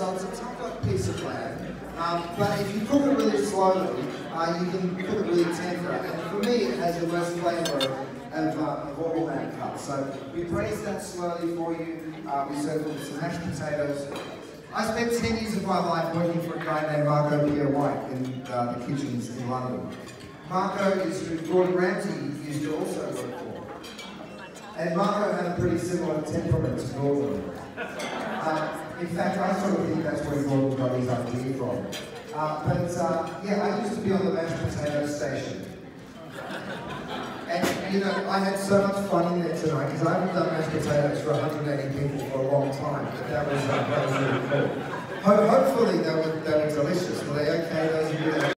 so it's a tougher piece of lamb. But if you cook it really slowly, you can cook it really tender. And for me, it has the most flavour of all lamb cuts. So we braise that slowly for you. We serve it with some mashed potatoes. I spent 10 years of my life working for a guy named Marco Pierre White in the kitchens in London. Marco is who Gordon Ramsay used to also work for. And Marco had a pretty similar temperament to Gordon. In fact, I sort of think that's where Gordon got his idea from. Yeah, I used to be on the mashed potato station. And, you know, I had so much fun in there tonight, because I haven't done mashed potatoes for 180 people for a long time, but that was really cool. Hopefully they were delicious. Were they okay, those of you that